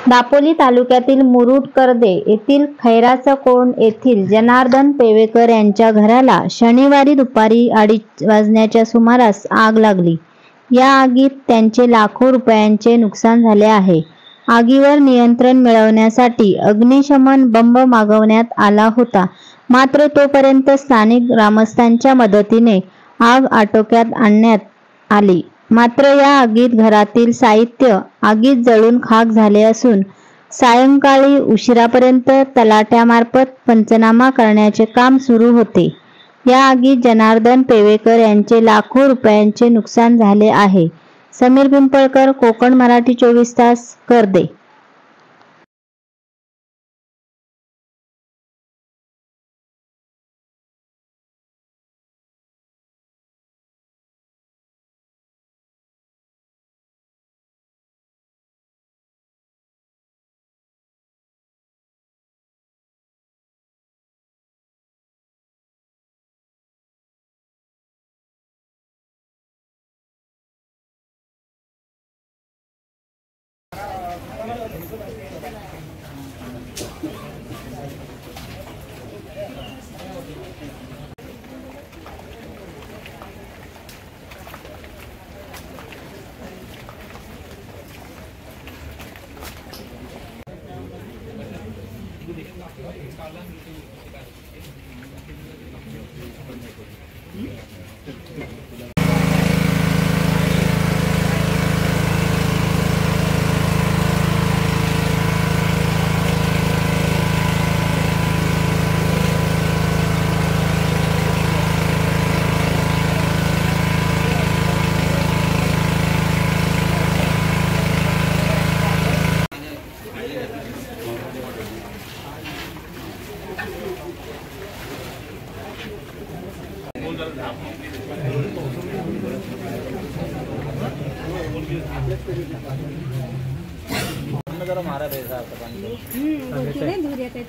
दापोली तालुक्यातील मुरुड कर्दे येथील खैराचा कोंड येथील जनार्दन पेवेकर यांच्या घराला शनिवारी दुपारी 2:30 वाजण्याच्या सुमारास आग लागली। या आगीत त्यांचे लाखो रुपयांचे नुकसान झाले आहे। आगीवर नियंत्रण मिळवण्यासाठी अग्निशमन बंब मागवण्यात आला होता, मात्र तोपर्यंत स्थानिक ग्रामस्थांच्या मदतीने आग आटोक्यात आणण्यात आली। मात्र या आगीत घरातील साहित्य आगीत जळून खाक झाले असून सायंकाळी उशिरापर्यंत तलाठ्यामार्फत पंचनामा करण्याचे काम सुरू होते। या आगीत जनार्दन पेवेकर यांचे लाखो रुपयांचे नुकसान झाले आहे। समीर पिंपळकर, कोकण मराठी 24 तास, कर्दे। जरा मारा भेजा आता पाणी दूर येते